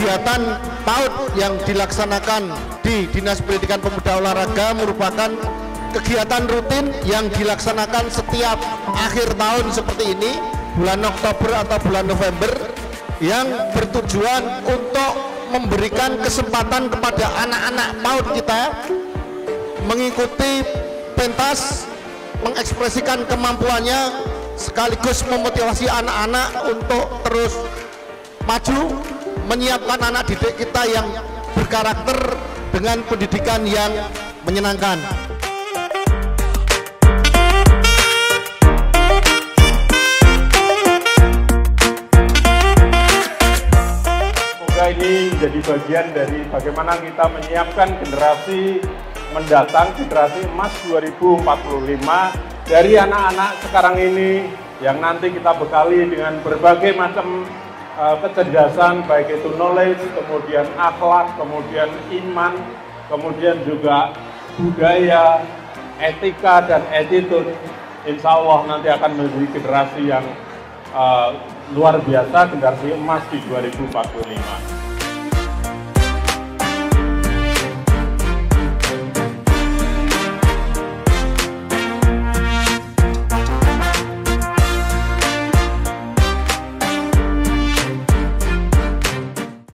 kegiatan PAUD yang dilaksanakan di Dinas Pendidikan Pemuda Olahraga merupakan kegiatan rutin yang dilaksanakan setiap akhir tahun seperti ini, bulan Oktober atau bulan November, yang bertujuan untuk memberikan kesempatan kepada anak-anak PAUD kita mengikuti pentas, mengekspresikan kemampuannya, sekaligus memotivasi anak-anak untuk terus maju, menyiapkan anak didik kita yang berkarakter dengan pendidikan yang menyenangkan. Semoga ini menjadi bagian dari bagaimana kita menyiapkan generasi mendatang, generasi emas 2045 dari anak-anak sekarang ini yang nanti kita bekali dengan berbagai macam kecerdasan, baik itu knowledge, kemudian akhlak, kemudian iman, kemudian juga budaya, etika, dan attitude. Insya Allah nanti akan menjadi generasi yang luar biasa, generasi emas di 2045.